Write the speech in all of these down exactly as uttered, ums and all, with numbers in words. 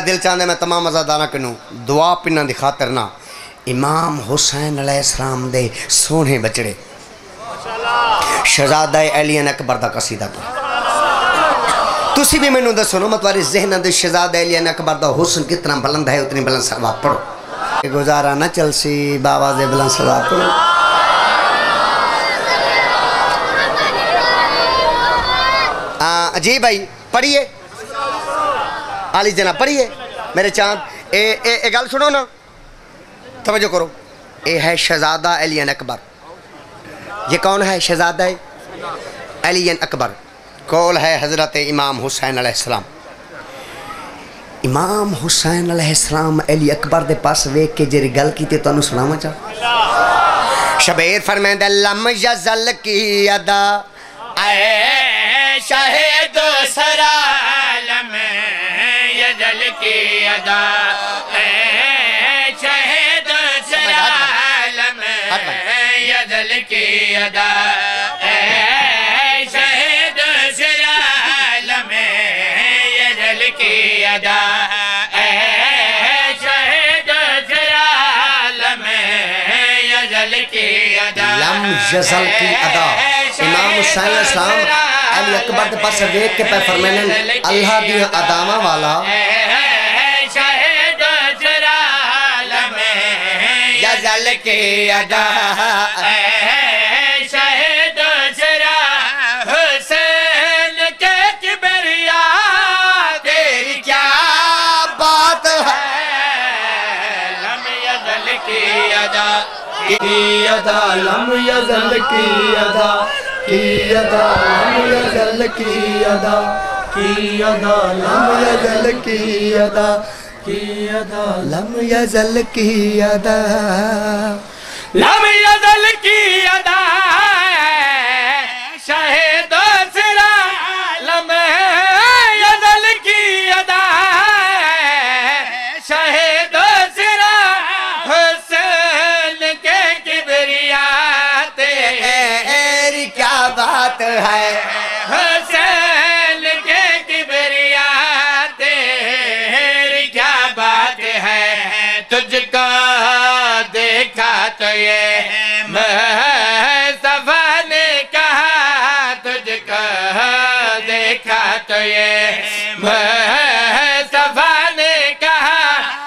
दिल चाहते मैं तमाम अज़ादारा किनू दुआ पिना की खातर ना इमाम हुसैन अलैहिस्सलाम दे सोहने बचड़े शहजादा अली अकबर दा कसीदा तो तुसी भी मैनू दसो ना तुम्हारे ज़हन दे शहजादा अली अकबर दा हुस्न कितना बुलंद है उतनी बुलंद सलवात पढ़ो गुजारा ना चलसी बाबा दे बुलंद सलवात पढ़ो। जी भाई पढ़िए आली जना पढ़िए मेरे चांद ए ए, ए गल सुनो ना तवज्जो करो। ये है शहजादा अली अकबर। ये कौन है? शहजादा अली अकबर। कौल है हज़रत इमाम हुसैन अलैहिस्सलाम। इमाम हुसैन अलैहिस्सलाम अली अकबर दे पास वेख के जेरी गल की तुहानू सुनावा चाह। शबीर फरमांदा लम यज़ल की अदा शहीद सरालम यज़ल की अदा शहीद सरालम यज़ल की अदा शहीद सरालम यज़ल की अदा शहीद सरालम यज़ल की अदा लम यज़ल की अदा। इमाम हुसैन अलैहिस्सलाम अली अकबर के पास देख के पे फरमाने अल्लाह दी अदामा वाला शहीद सरालम यज़ल की अदा शहीद सरा हुसैन के किबरिया तेरी क्या बात है। लम यज़ल की अदा की अदा लम यज़ल की अदा की अदा लम यज़ल की अदा की अदा लम यज़ल की अदा की अदा लम यज़ल की अदा लम यज़ल की अदा शहीद सरालम यज़ल की अदा शहीद सरा हुसैन के किबरिया तेरी क्या बात है। हुसैन के किबरिया तेरी क्या बात है। तुझको देखा तो ये मुस्तफा ने कहा तुझको देखा तो ये मुस्तफा ने कहा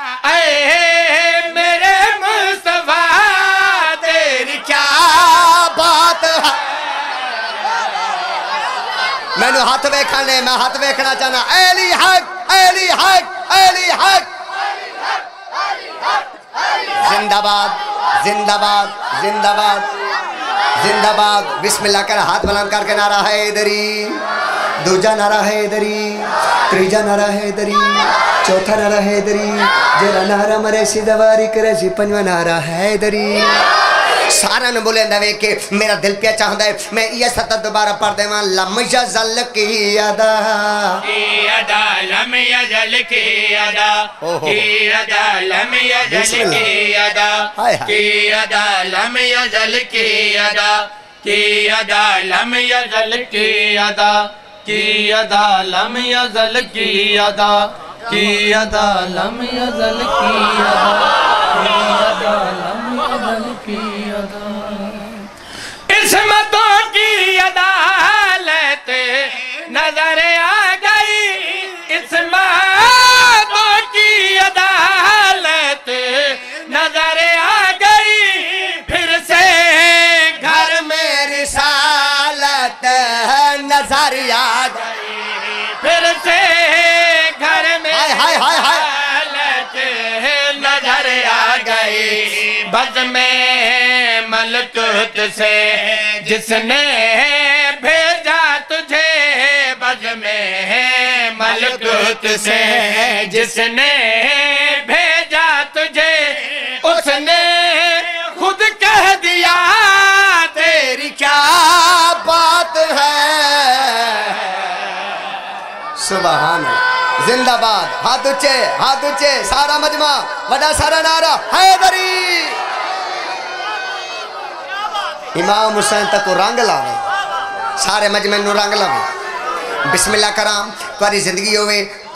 ऐ मेरे मुस्तफा तेरी क्या बात है। मैनू हाथ वेखने मैं हाथ वेखना चाहना अली हक अली हक अली हक जिंदाबाद जिंदाबाद जिंदाबाद जिंदाबाद। बिस्मिल्लाह कर हाथ बुलंद करके नारा है इधरी दूजा नारा है इधरी तीजा नारा है इधरी चौथा नारा है इधरी जरा नारा मरे सी दवारी करे सी पंजवा नारा है इधरी। सारा ने बोले वे के मेरा दिल पिया चाहता है मैं ये सतत दोबारा पढ़ देवा लम यज़ल की अदा की अदा लम यज़ल की अदा की अदा लम यज़ल की अदा की अदा लम यज़ल की अदा की अदा लम यज़ल की अदा की अदा लम यज़ल की अदा की अदा लम यज़ल की अदा की अदा किस्मतों की अदालत नजर आ गई किस्मतों की अदालत नजर आ गई फिर से घर में रिसालत नजर आ गई फिर से घर में हाय हाय हाय हाय नजर आ गई बज़ में मलकूत से जिसने भेजा तुझे बज़ में मलकूत से जिसने भेजा तुझे उसने खुद कह दिया तेरी क्या बात है। सुभान अल्लाह। जिंदाबाद। हाथ ऊंचे हाथ ऊंचे सारा मजमा बड़ा सारा नारा हैदरी। इमाम हुसैन तक रंग लावे सारे मजमे नू रंग लावे। बिस्मिल्लाह कराम तुम्हारी जिंदगी होवे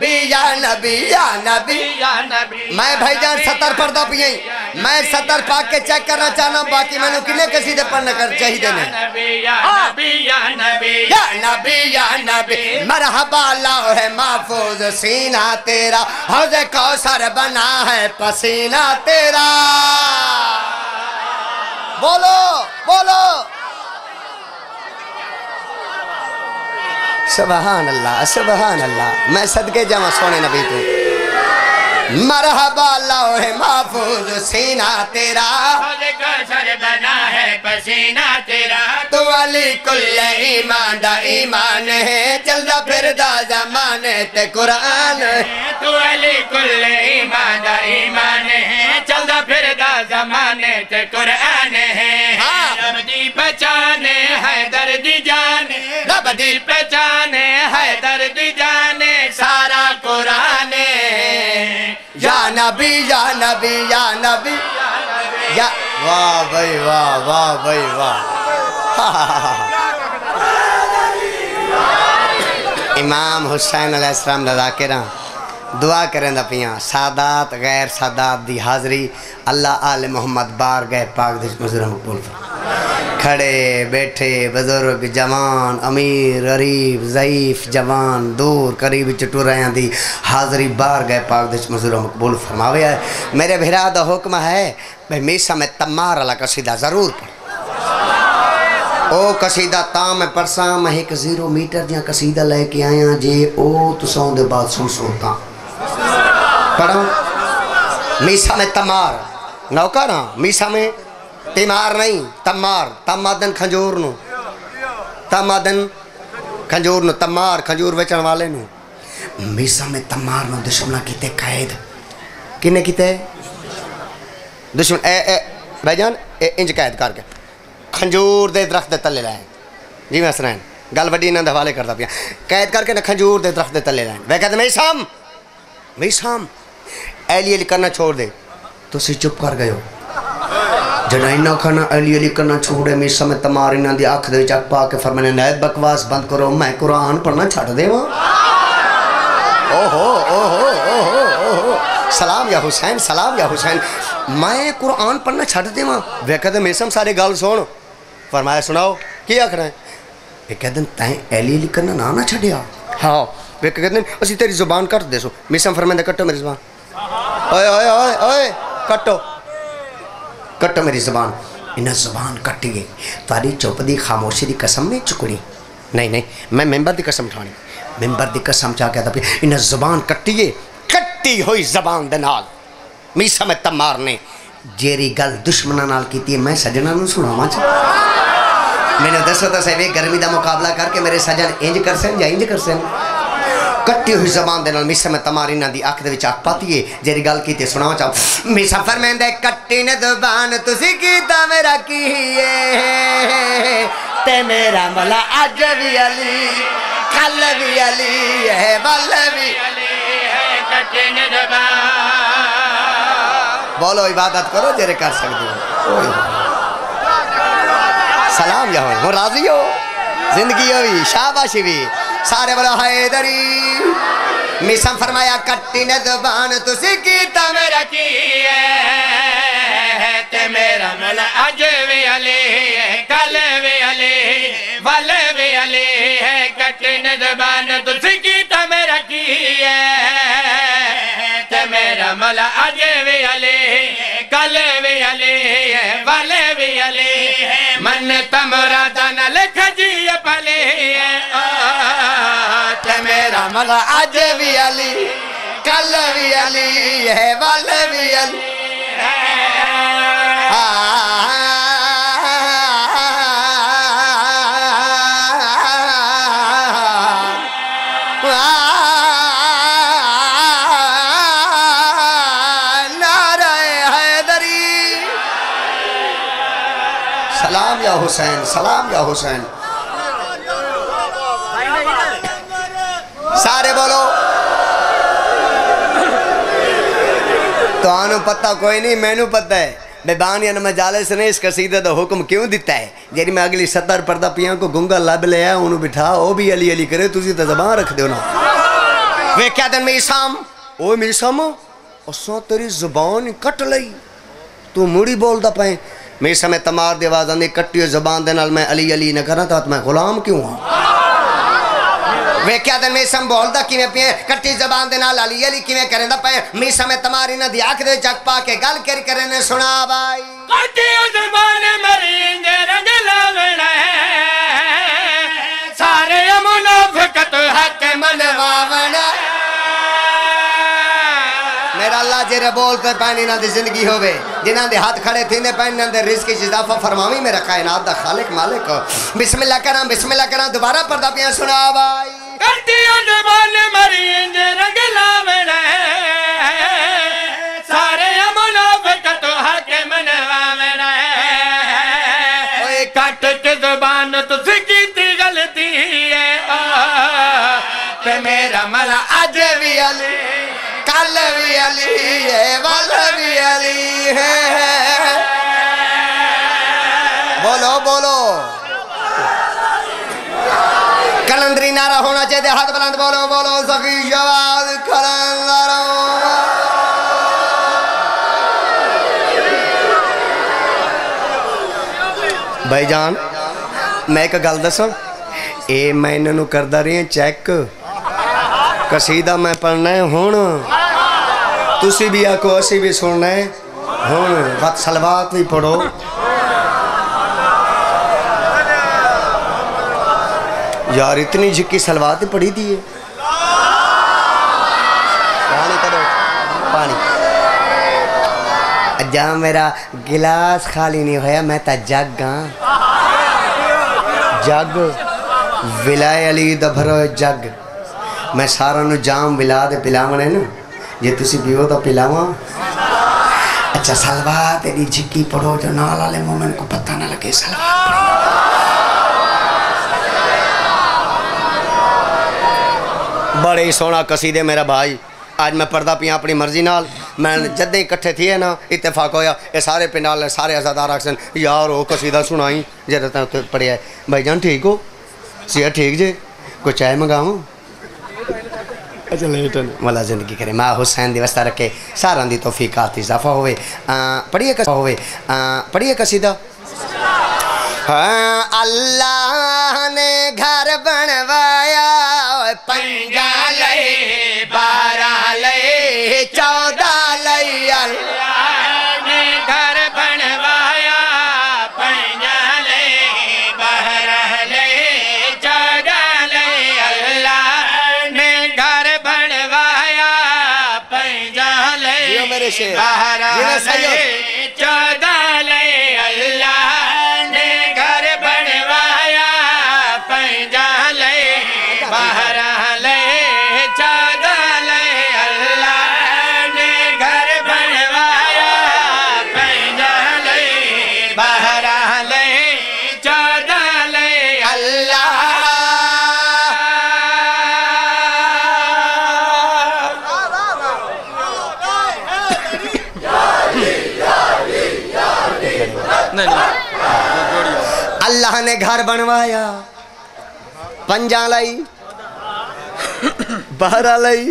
नबी या नबी या नबी या नबी। मैं भाईजान सत्तर पढ़दा पिया मैं सत्तर पाक के चेक करना चाहना बाकी मैंने किन्ने कसीदे पढ़ने कर चाहिए ने नबी या नबी या नबी या नबी या नबी मरहबा लौह महफूज सीना तेरा हौज़े कौसर बना है पसीना तेरा। बोलो बोलो सुभान अल्लाह सुभान अल्लाह। मैं सदके जावा सोने नबी को। मरहबा लौह महफूज सीना तेरा हौज़े कौसर बना है पसीना तेरा। तू अली कुल्ले ईमान दा ईमान है चलदा फिरदा ज़माने ते कुरान है। तू अली कुल्ले ईमान दा ईमान है चलदा फिरदा ज़माने ते कुरान है। हाँ। रब दी पहचाने है दर्दी जाने रब दी पहचाने है दर्दी जाने सारा कुरान या नबी या नबी या नबी या वाह भाई वाह वाह भाई वाह। इमाम हुसैन अलैहिस्सलाम दा ज़ाकिरा दुआ करें दा पिया सादात गैर सादात दी हाज़री अल्लाह आले मोहम्मद बार गए पाक दिस मज़ूर मकबूल खड़े बैठे बुजुर्ग जवान अमीर गरीब ज़ईफ़ जवान दूर करीब चटुरायां दी हाज़री बार गए पाक दिस मज़ूर मकबूल फरमावे है। मेरे भिरा दा हुक्म है भाई मीसा में तमार वाला कसीदा ज़रूर पढ़ ओ कसीदा ता मैं परसा मैं एक जीरो मीटर दियां कसीदा लेके आया जे ओ तुसां दे बाद सुन सुनता पढ़ो। मीसा में तमार नौका ना मीसा में तिमार नहीं तमार तमादन खंजूर नु तमादन खंजूर नु तमार खंजूर बेचण वाले नु। मीसा में तमार नु दुश्मना किते कैद किने किते दुश्मन ए ए भाईजान ए इंज कैद करके खंजूर दे दरख्त दे तले लाए जी मैं सुनान गल वड्डी इन्हां दे हवाले करदा पिया कैद करके ना खंजूर दे दरख्त दे तले लाए वे कहते मीसाम मीसाम एली एली करना छोड़ दे तुसी चुप कर गए हो जड़ा इन्ना खाना अली अली करना छोड़े मीसा में तमार इन्हां दी अख दे विच अख पा के फरमाने नायत बकवास बंद करो मैं कुरान पढ़ना छड़ देवां। ओहो ओहो ओहो ओहो सलाम या हुसैन सलाम या हुसैन मैं कुरान पढ़ना छड़ देवां वे कहते मीसम सारी गल सुन फरमाया सुनाओ की आखना है वे कहते तैं अली अली करना ना ना छड़िया हाँ वे कहते असी तेरी जुबान कट दे सो मीसम फरमांदा कट्टो मेरी जुबान ओए ओए ओए ओए कट्टो कट्टो मेरी ज़बान इन्हें ज़बान कट्टी गई तारी चुप दी खामोशी की कसम नहीं चुकनी नहीं नहीं मैं मेंबर की कसम उठानी मेंबर की कसम चाह के इन्हें ज़बान कट्टी है कट्टी हुई ज़बान दे नाल मीसा में तमार ने जेरी गल दुश्मना नाल कीती मैं सजना नूं सुनावां च मैंने दसो तो सही गर्मी का मुकाबला करके मेरे सजन इंज कर सन या इंज कर सन कट्टी हुई जबान दे नाल मीसा में तमारी ना दी अख दे विच अख पाती है जेरी गल कीती सुनावा चाहो मीसा फरमांदा कट्टी ने ज़बान तुसी कीता मेरा की ते मेरा मौला अज भी अली कल भी अली है बल भी अली है कट्टी ने ज़बान। बोलो इबादत करो जेरे कर सकते हो सलाम या हो राजी हो जिंदगी होगी शाबाशी भी सारे बोलो हैदरी मिसम फरमाया कट्टी ने ज़बान तुसी कीता मेरा की है ते मेरा मौला अज भी अली है कल भी अली वल भी अली है कट्टी ने ज़बान तुसी कीता मेरा की ते मेरा मौला अज भी अली कल भी अली है वल भी अली मन तमरा दन लिख जी पले मेरा मौला आज भी अली कल भी अली है वल भी अली नारे हैदरी सलाम या हुसैन सलाम या हुसैन सारे बोलो तो पता कोई नहीं मैनू पता है बेबानिया मजालिस ने इस कसीदे का हुक्म क्यों दिता है जी मैं अगली सत्तर पढ़दा पिया को गुंगा लब लिया उन्होंने बिठा वो भी अली अली करे तुसी तो जबान रख दो ना वे क्या दिन मीसाम ओ मीसाम असो तेरी जुबान कट लई तू मुड़ी बोलदा पे मेरे समय तमार दी आवाज आंदी कट्टी जुबान दे नाल मैं अली अली न करा तो मैं गुलाम क्यों हां वे क्या दिन में सम बोलदा किवें पे कट्टी जुबान दे नाल अली अली किवें करेंदा पे मेरे समय तमारी न दी आंख दे जग पा के गल कर करे ने सुना भाई कट्टी जुबान मरी दे रंग लावना सारे मुनाफिकत हक मनवावना मेरा अल्लाह जेरे बोलते पैनी ना दी जिंदगी होवे जिन्हां दे हाथ खड़े थींदे पैन दे रिस्क च इजाफा फरमावी मेरा कायनात दा खालिक मालिक बिस्मिल्लाह करा बिस्मिल्लाह करा दोबारा पर्दा पिया सुना भाई कट्टी जुबान मरी दे रंग लावना सारे मुनाफिकत हक मनवावना ओए कट के जुबान तुसी कीती गलती है ते मेरा मला अज भी अली कल भी अली है वल भी अली है बोलो बोलो कलंदरी नारा होना चाहिए हाथ बुलंद बोलो बोलो सखी शवाद कलंदर भाईजान मैं एक गल दसा ए मैं इन्हों करदा रही चेक कसीदा मैं पढ़ना है हुण तुसी भी आको असी भी सुनना है हुण वत सलवात भी पढ़ो यार इतनी झिक्की सलवात पढ़ी थी पानी करो पानी जा मेरा गिलास खाली नहीं होया मैं तो जग हाँ जग विलाय अली दभरो जग मैं सारा नु जाम विला दे पिलावने ना जे तुसी पीओ तो पिलावा अच्छा सलवात तेरी झिक्की पढ़ो जो नाल वाले मोमेंट को पता ना लगे सलवात बड़े ही सोना कसीदे मेरा भाई आज मैं पर्दा पिया अपनी मर्जी नाल मैं जद इकट्ठे थे ना इत्तेफाक होया ये सारे पिंड वाले सारे आजादार आखसन यार वो कसीदा सुनाई जरा तक पढ़िया भाईजान ठीक हो सेहत ठीक जे कोई चाय मंगावा अच्छा लेट वाला जिंदगी करे माँ हुसैन दिवस रखे सारा दी तौफीकात इजाफा होवे पढ़िए कस होवे पढ़िए कसीदा हाँ अल्लाह ने घर बनवाया पंजा लई बारह लई चौदह लई अल्लाह ने घर बनवाया पंजा लई बारह लई चौदह लई अल्लाह ने घर बनवाया पंजा लई मेरे शेर बारह लई चौदह लई अल्लाह ने घर बनवाया पंजा लई बारह लई चौदह लई अल्लाह ने घर बनवाया पंजा लई बारह लई चौदह लई अल्लाह अल्लाह ने घर बनवाया पंजा लई बारह लई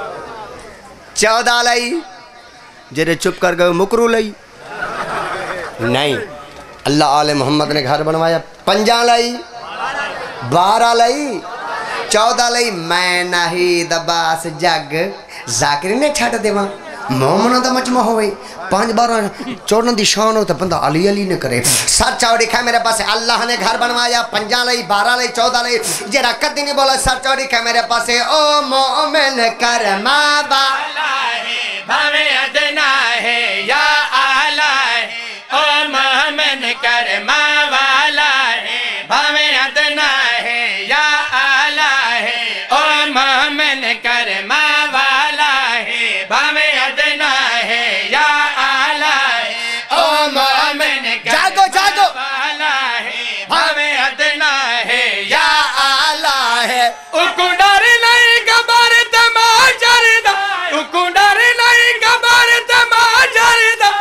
चौदह लई जेरे चुप कर गए मुकरू लई नहीं अल्लाह आले मोहम्मद ने घर बनवाया पंजा लई बारह लई चौदह लई मैं नहीं दबास जग जाकिर ने छड़ देवा मोमना दा मजमा होवे पांच बारह चौड़न दी शान हो तो बंदा अली अली ने करे सर चौड़ी खा मेरे पास अल्लाह ने घर बनवाया पंजा लई बारह लई चौदह लई जेरा कदी नहीं बोला सर चौड़ी खा मेरे पास ओ मोमिन कर माँ बाला है भावे अदना है या आला है ओ मोमिन कर माँ वाला है भावे अदना है या आला है ओ मोमिन कर माँ वाला है भावे अदना है या आला है ओ मोमिन जागो जागो वाला है भावे अदना है या आला है उकुंडर नहीं गबर तमाजरदा उकुंडर नहीं गबर तमाजरदा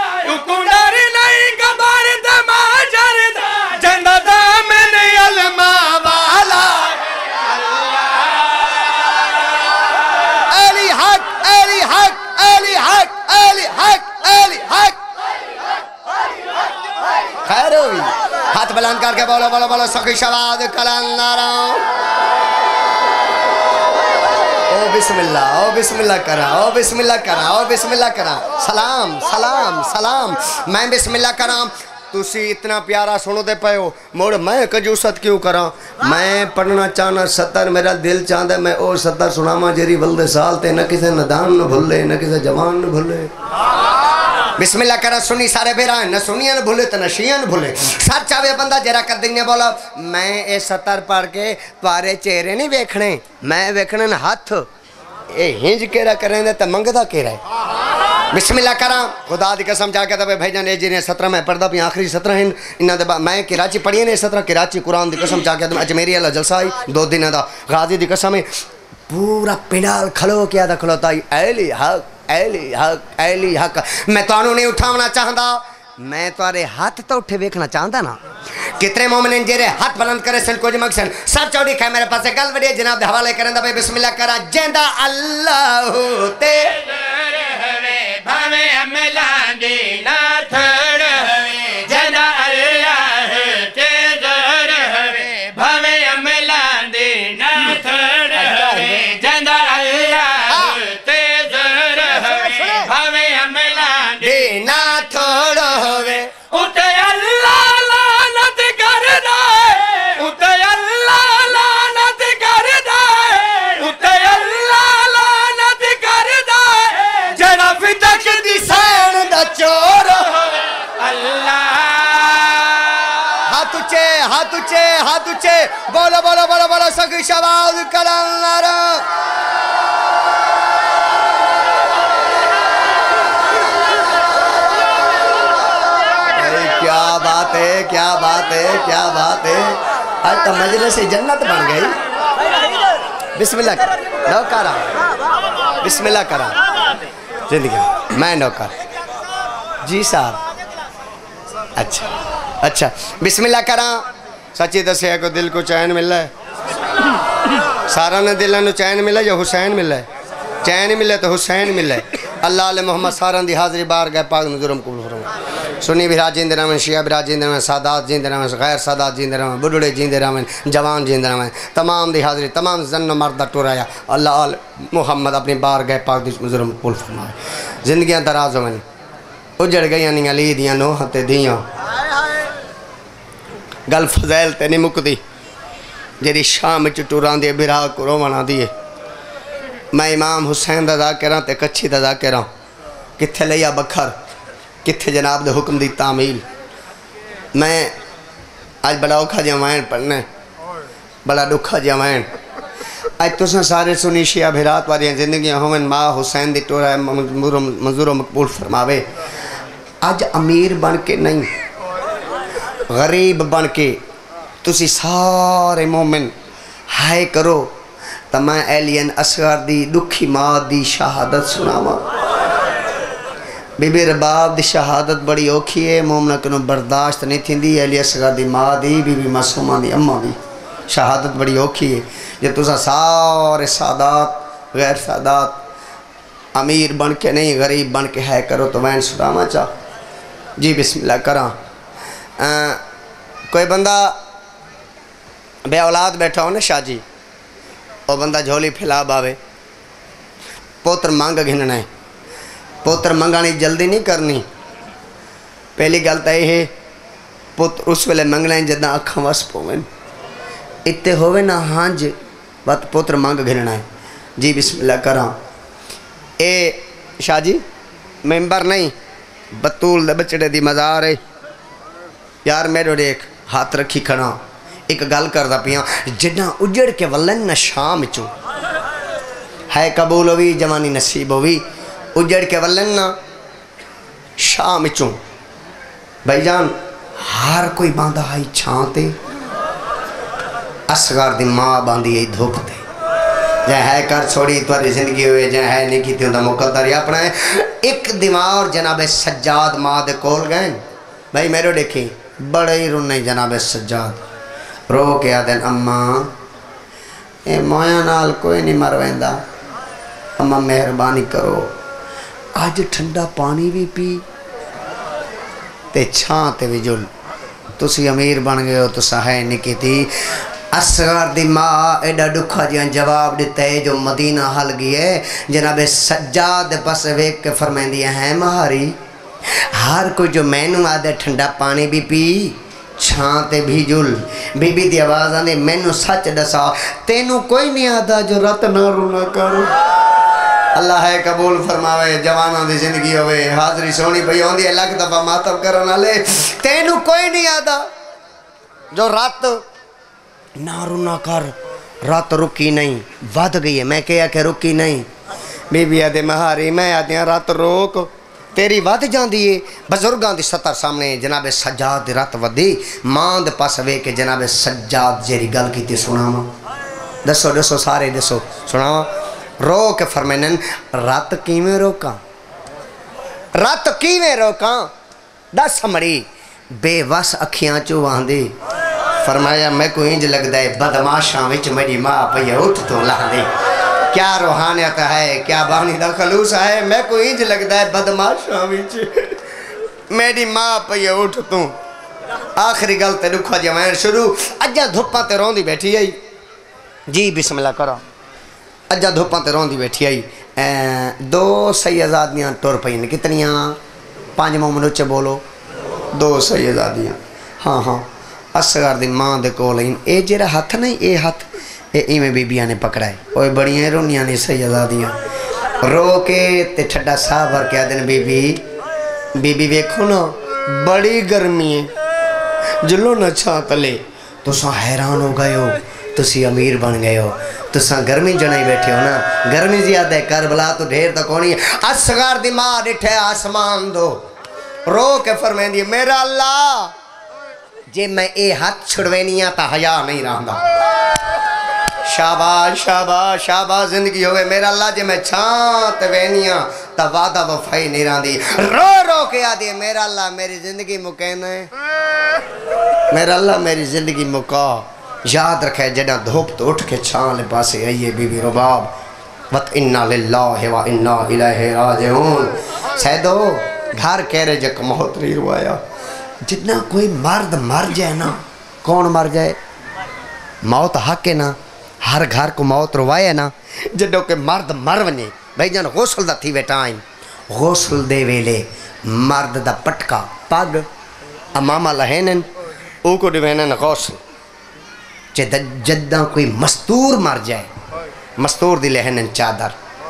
हाथ बुलंद करके बोलो बोलो बोलो सखी शवाद कलंदरा। ओ बिस्मिल्लाह ओ बिस्मिल्लाह करा ओ बिस्मिल्लाह करा ओ बिस्मिल्लाह करा। सलाम सलाम सलाम। मैं बिस्मिल्लाह करा तुसी इतना प्यारा सुनते पे हो मुड़ मैं कजूसत क्यों करा। मैं पढ़ना चाहना सत्तर मेरा दिल चाहता मैं और सत्तर सुनावा जेरी बल्दे साल ते न किसी नदान न भुले न किसी जवान न भुले। बिस्मिल्लाह करा सुनी सारे बेरा न सुनिया न भूले तो नशिया न भूले। सच आवे बंदा जरा कर दिन बोला मैं ये सत्तर पढ़ के पारे चेहरे नहीं वेखने मैं वेखने न हाथ ये हिंज केरा करें तो मंगदा केरा है। बिस्मिल्लाह करा खुदा दी कसम जाके तबे भाईजान ए जी ने सत्रह में पढ़दा भी आखिरी सत्रह हैं इन्हां दे मैं कराची पढ़ी ने सत्रह कराची कुरान दी कसम जाके अजमेरी वाला जलसा आई दो दिन दा गाजी दी कसम पूरा पिंडाल खलो क्या दा खलोता ऐली हक ऐली हक ऐली हक। मैं तुहानू नहीं उठावना चाहता मैं तुहारे हाथ तो उठे वेखना चाहता ना। कितने मोमिन जेरे हाथ बुलंद करे सन कुछ मकसन सब चौड़ी खाए मेरे पास गल बड़ी जनाब दे हवाले करन दा भाई बिस्मिल्लाह करा जेंदा अल्लाह ते भावे अमला दी ना थड़ हवे जेंदा अल्लाह ते जर हवे भावे अमला दी ना थड़ हवे जेंदा अल्लाह ते जर हवे भावे अमला दी ना थड़ हवे उते अल्लाह लानत करदा उते अल्लाह लानत करदा उते अल्लाह लानत करदा जड़ा फितक दी सैन दा चोर अल्लाह। हाथ ऊंचे हाथ ऊंचे हाथ ऊंचे बोलो बोलो बोलो बोलो सखी शवाद कलंदरा। क्या बात है क्या बात है क्या बात है आज तो मजलिस से जन्नत बन गई। बिस्मिल्लाह नौकरा बिस्मिल्लाह करा जिंदगी मैं नौकर जी साहब। अच्छा अच्छा बिस्मिल्लाह करा सच्ची दसिया को दिल को चैन मिला है सारा ने दिलों को चैन मिला या हुसैन मिला है चैन मिले तो हुसैन मिले। अल्लाह अल मोहम्मद सारा दी हाजरी बार गए पाक जुर्म कबूल फरमाए। सुन्नी भी जींदे रहें शिया भी जींदे रहें सादात जींदे रहें गैर सादात जींदे रहें बुढ़े जींदे रहें जवान जींदे रहें तमाम दी हाजरी तमाम जन्न मर्द टुराया अल्लाह अल मोहम्मद अपनी बार गए पाक जुर्म कबूल फरमाए। जिंदगियां दराज होवन उजड़ गई नी अली दियां नोह ते दियां गल फजैल ते नहीं मुकदी जेरी शाम च टुरांदी बिरा को रोवण आंदी है। मैं इमाम हुसैन दा ज़ाकिर ते कच्छी दा ज़ाकिर कित्थे लिया बखर कित्थे जनाब दे हुक्म दी तामील। मैं अज बड़ा औखा जिहा वैन पढ़ना बड़ा दुखा जिहा वैन अज तुसां सारे सुनी शिया भिरात वाली जिंदगियां होवन माँ हुसैन दी टोरा मंजूर मकबूल फरमावे। अज अमीर बन के नहीं गरीब बन के तुसी सारे मोमिन हाय करो तो मैं एलियन असगर दी दुखी माँ दी शहादत सुनावा। बीबी रबाब दी शहादत बड़ी औखी है मोमना को बर्दाश्त नहीं थी। एलियन असगर दी माँ दी बीबी मासूमा दी अम्मा दी शहादत बड़ी औखी है। जे तुसा सारे सादात गैर सादात अमीर बन के नहीं गरीब बन के है करो तो मैं सुनावा चाह जी बिस्मिल्लाह करा। कोई बंदा बे औलाद बैठा हो ना शाजी और बंदा झोली फैला बावे पोत्र मंग घिनना है पोत्र मंगानी जल्दी नहीं करनी। पहली गल तो यह है पुत्र उस वेले मंगना जदा अखा वस पवन इतने होवे ना हंज बत पुत्र मंग घिनना है जी बिस्मिल्लाह करा। ए शाह जी मैंबर नहीं बतूल दे बचड़े दी मज़ार है यार मेरे देख हाथ रखी खड़ा एक गल करदा पिया जिन्ना उजड़ के वलन न शाम चो है कबूल होवी जवानी नसीब होवी उजड़ के वलन न शाम चो भाईजान हर कोई बांधा आई छांते असगर दी माँ बांधी आई धुप ते जै है कर छोड़ी तुरी जिंदगी हुए जै है नहीं की मुकद्दर अपना एक दिमाग जनाब सज्जाद माँ दे कोल गए भाई मेरो देखी बड़े ही रुने जनाब सज्जाद रो के आदन अम्मा ए मोया नाल कोई नहीं मर वेंदा अम्मा मेहरबानी करो अज ठंडा पानी भी पी ते छां ते भी जुल तुसी अमीर बन गए हो तुसा है नहीं की असगर दी माँ एडा दुखा जिहा जवाब दिता है जो मदीना हल गई है जनाब सज्जाद पास वेख के फरमांदी है महारी हर कोई जो मैनू आदे ठंडा पानी भी पी छां ते भी जुल बीबी दी आवाज़ आंदी मैनू सच दसा तेनू कोई नहीं आता जो रत ना रूना कर अल्लाह है कबूल फरमावे जवाना दी जिंदगी होवे हाजरी सोनी पई होंदी है लख दफा मातब करन वाले तेनू कोई नहीं आता जो रात ना रूना कर रात रुकी नहीं वध गई है मैं क्या के रुकी नहीं बीबी आदे महारी मैं आदि रात रोक तेरी वध जाती है बजुर्गों की सतर सामने जनाबे सज्जाद दी रात वधी मां दे पास वे के जनाबे सज्जाद जेरी गल की सुनावा दसो दसो सारे दसो सुनावा रो के फरमानन रात किवें रोका रात किवें रोका दस मड़ी बेवस अखियां चो आंदे फरमाया मैं को इंज लगता है बदमाशां विच मेरी माँ पई उठ तो लांदे क्या रूहानियत है क्या बानी दा खलूस है मैं को इंज लगता है बदमाशां विच मेरी माँ पई उठ तू आखिरी गल ते दुखा जवैन शुरू अज्जा धुप्पां ते रोंदी बैठी आई जी बिस्मिल्लाह करो अज्जा धुप्पां ते रोंदी बैठी आई दो सैयदादियां टुर पईन कितनियां पांच मोमनुचे बोलो दो सैयदादियां हाँ हाँ असगर दी मां दे कोल ए जेड़ा हथ नहीं ए हथ ए इवें बीबियां ने पकड़ा है ओए बड़ियां रोनियां ने सैयदादियां रो के ते ठड्डा साह भर के आदन बीबी बीबी वेखो ना बड़ी गर्मी है जुलो न छा तले तुसा हैरान हो गए हो तुसी अमीर बन गए हो तुसा गर्मी जनाई बैठे हो ना गर्मी ज्यादा है करबला तो ढेर तक होनी है असगर दी मां डिठे आसमान दो रो के फरमांदी मेरा अल्लाह जे मैं ए हाथ छुड़वेनिया तो हया नहीं रहा शाबाश शाबाश शाबाश जिंदगी होवे मेरा अल्लाह जे मैं छात वेनिया तो वादा वफाई नहीं रही रो रो के आदि मेरा अल्लाह मेरी जिंदगी मुकैना है मेरा अल्लाह मेरी जिंदगी मुका याद रखे जड़ा धूप तो उठ के छां ले पासे आइए बीबी रुबाब वत इन्ना लिल्लाहि व इन्ना इलैहि राजिऊन सैदो घर कह रहे जक महोतरी रुआया जितना कोई मर्द मर जाए ना कौन मर जाए मौत हक है ना हर घर को मौत रुवाए ना जदों के मर्द मर वने भाई जान गौसल दा थी वे टाइम गौसल दे वेले मर्द दा पटका पग अमामा लहनन ओ को दिवेनन गौसल जद जदा कोई मस्तूर मर जाए मस्तूर दी लहनन चादर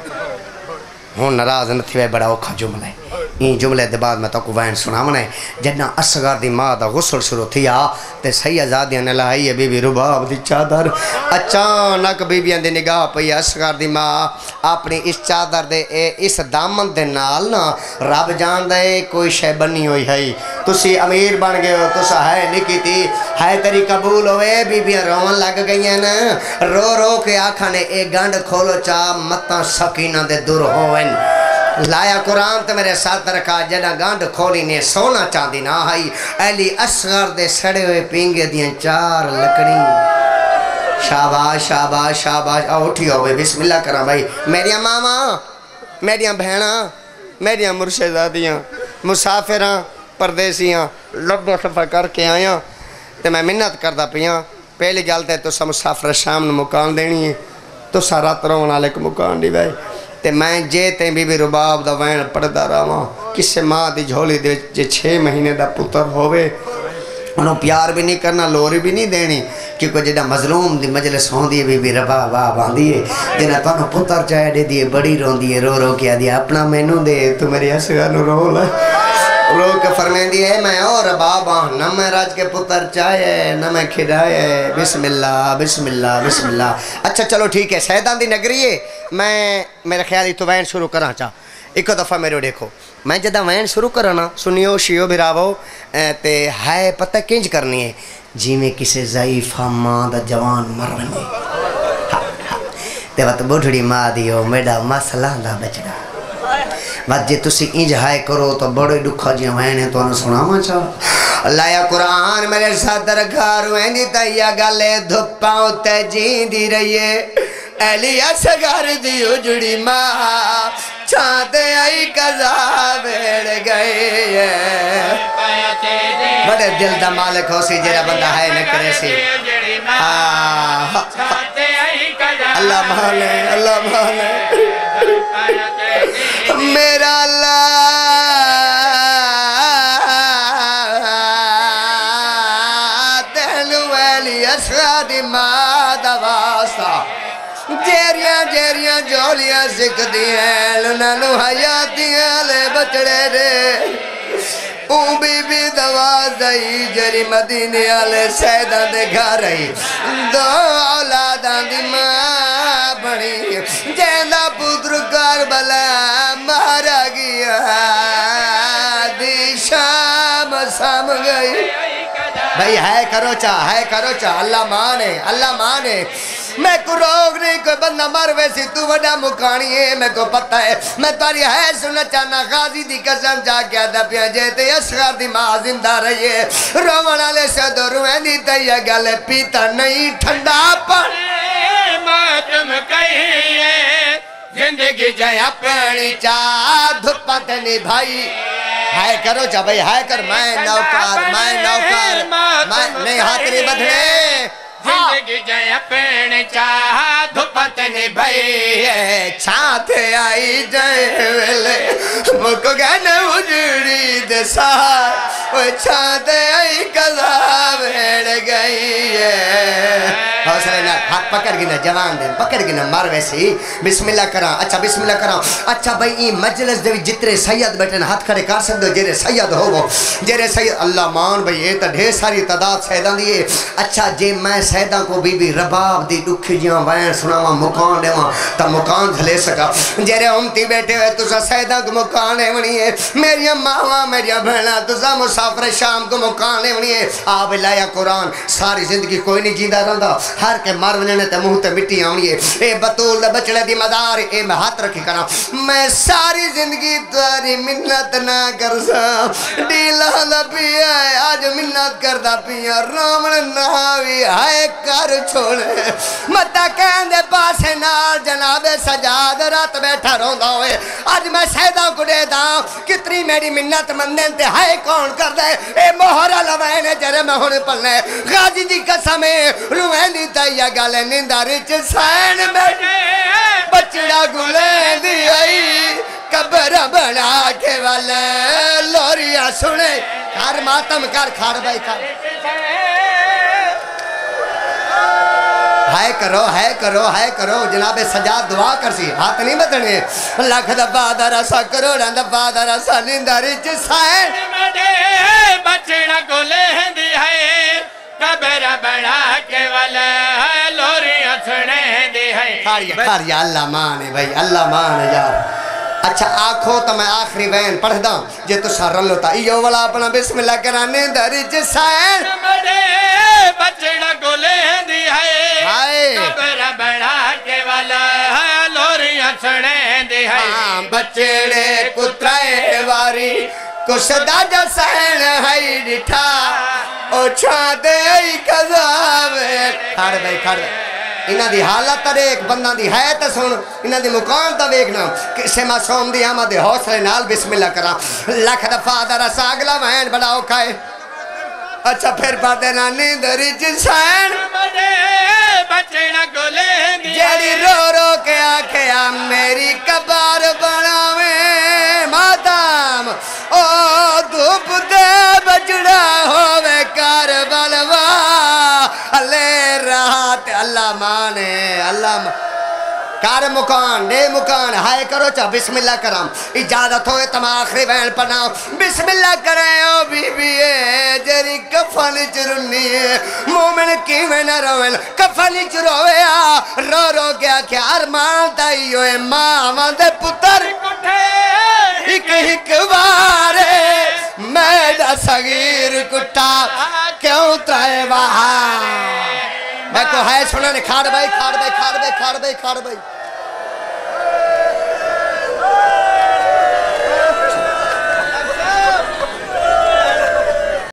हूँ नाराज न थी बड़ा औखा जुमला है इन जुमले के बाद मैं तो वैन सुनावना है जना असगर दी माँ का गुसल शुरू थिया ते सही आजादियां ने लाई है बीबी रुबाब दी चादर अचानक बीबियां दी निगाह पई असगर दी माँ अपनी इस चादर दे ए इस दामन दे नाल ना रब जान दे कोई शै बनी हुई है तुसी अमीर बन गए हो तुसा है नहीं की है तेरी कबूल होवे बीबियां रोवन लग गई न रो रो के आखा ने ए गंढ खोलो चा मत्ता सकीना दे दूर होवन लाया कुरान तो मेरे साथ रखा जना गंढ खोली ने सोना चांदी ना आई ऐली असगर दे सड़े हुए पींगे दियां चार लकड़ी शाबाश शाबाश शाबाश आ उठी हो बिस्मिल्लाह करा भाई मेरिया मामा मेरिया भैना मेरिया मुर्शिदादियाँ मुसाफिर परदेसियाँ लंबा सफर करके आया तो मैं मिन्नत करता पिया पहली गल तो तुसा मुसाफिर शाम मुकान देनी है तुसा रात रोन वाले को मुकान दी भाई ते मैं जे ते बीबी रुबाब दा वैन पढ़दा रहा किसी माँ की झोली दे जे छे महीने का पुत्र होवे उन्होंने प्यार भी नहीं करना लोरी भी नहीं देनी क्योंकि जिदा मजलूम दी मजलिस होंदी है बीबी रबा वाह आंदी है जिन्हें तुम पुत्र चाहे दे दी बड़ी रोंदी है रो रो के आदि अपना मैनू दे तू मेरे असगर नू रो ला रो के फरमेंदी है मैं और रबाब हाँ न मैं राज के पुत्र चाहे न मैं खिदाए बिस्मिल्लाह बिस्मिल्लाह बिस्मिल्लाह अच्छा चलो ठीक है सैदां दी नगरी है मैं मेरे ख्याल तो वैन शुरू करा चाह एक दफ़ा मेरे देखो मैं जदा वैन शुरू करा ना सुनियो शियो बिरावो ते है पता किंज करनी है जिमें किसी ज़ईफ़ा माँ दा जवान मर वने ते वत बुढ़ड़ी माँ दियो मेरा मसला दा बचड़ा बस जे तुसी इंज हाय करो तो बड़े दुखा जी वैन है तो सुनावा चाह लाया कुरान मेरे सादर घर वेंदी तैया गले धुप्पा उते जींदी रहिए एलिया सगर दी उजड़ी माँ छाते आई कजा बेड़ गए बड़े दिल दा मालिक हो सी जेड़ा बंदा है न करे सी अल्लाह महान है अल्लाह महान है मेरा अल्लाह तेनू वाली असदी मां दा वास्ता जेरिया जेरिया जोलियां सिखदियां उन्होंने हयातियां ले बचड़े रे ऊ बीबी दवा दई जरी मदीने वाले सैदा दे घर आई दो औलादां दी मां बनी जेंदा पुत्र करबला मारा गया दी शाम सम गई भाई है करो चा है करो चा अल्लाह मान है अल्लाह मान है मैं को रोग नहीं कोई बंदा मर वैसी तू बड़ा मुकानी है मैं को पता है मैं तारी है सुनना चाहना गाजी दी कसम जा के आदा पिया जेते असगर दी मां जिंदा रही है रोवन वाले से दो रुएंदी तैया गल पीता नहीं ठंडा पर मातम कहिए जिंदगी जय अपनी चा धुपत निभाई है करो चा भाई है कर मैं नौकर मैं नौकर मैं नहीं हाथ नहीं बधने जिंदगी जय अपने चाह धुपत निभाई छात आई जय वेले मुको गन उजड़ी दसा ओ छात आई कदा भेड़ गई है हौसले ना हाथ पकड़ के ना जवान दे पकड़ के ना मार वैसी बिस्मिल्लाह करा अच्छा बिस्मिल्लाह करा अच्छा भाई ई मजलिस दे जितने सैयद बैठे हाथ खड़े कर सकदो जेरे सैयद होवो जेरे सैयद अल्लाह मान भाई ये तो ढेर सारी तादाद सैयदां दी है अच्छा जे मैं सैयदा को बीबी रबाब दी दुख जियां वैन सुनावा मुकान देवा ता मुकान झले सका जेरे उमती बैठे हुए तुसा सैयदा को मुकान देवनी है मेरी मावा मेरी बहना तुसा मुसाफिर शाम को मुकान देवनी है आप लाया कुरान सारी जिंदगी कोई नहीं जींदा रहंदा हर के मर वने ते मुंह ते मिट्टी आउणी है ए बतूल दे बचड़े दी मदार ए मैं हाथ रखी करा मैं सारी जिंदगी तारी मिन्नत ना करसा डीला दा पिया आज मिन्नत करदा पिया रावण नावी हाय कर छोड़े मता कहंदे पासे नाल जनाबे सजाद रात बैठा रोंदा होए आज मैं सैदा को दे दा कितनी मेरी मिन्नत मंदे ते हाय कौन करदा ए मोहरा लवाने जरे मैं हुण पलने गाजी दी कसम रुवेंदी तैया गल निंदारी च सैन बैठे बचड़ा गुले दी आई कबर बना के वाले लोरिया सुने कर मातम कर खाड़ भाई कर है करो है करो है करो जनाबे सजा दुआ कर सी हाथ नहीं बदने लख दफा दरसा करोड़ा दफा दरसा निंदारी च सैन बचड़ा गुले दी है कबर बना के वाले लोरिया सुने दी है खारिया खारिया अल्लाह मान है भाई अल्लाह मान है यार अच्छा आखो तो मैं आखिरी बयान पढ़दा जे तो सारा लोता इयो वाला अपना बिस्मिल्लाह कराने दरी च सैन बचड़ा गोले दी है कबर बना के वाला लोरिया सुने दी है बचड़े कुत्राए वारी कुसदा जसैन है डिठा ओ छादे कजावे खड़ भाई खड़ इन्हां दी हालत तर एक बंदा दी है तो सुन इन्हां दी मुकाम दा देखना किसे मासूम दी आमद हौसले नाल बिस्मिल्लाह करा लख दफा दरा सागला वैन बड़ा औखा है अच्छा फिर बादे ना नींदरी च सैन बचड़ा गोले जेड़ी रो रो के आखिया मेरी कबार बनावे मातम ओ धूप दे बजड़ा होवे कर बलवा अल्ले रात अल्लाह माने अल्लाह कार मुकान दे मुकान हाय करो चा बिस्मिल्लाह कराम इजाजत होए तम आखिरी बयान पढ़ना बिस्मिल्लाह करे ओ बीबी जरी कफन चुरनी मोमिन किवें न रोवे कफन चुरोवे रो रो के क्या अरमान ताई ओए मां दे पुत्र एक एक बारे मैदा सगीर कुटा क्यों त्राए वहा मैं को है सुना ने खाड़ भाई खाड़ भाई खाड़ भाई खाड़ भाई खाड़ भाई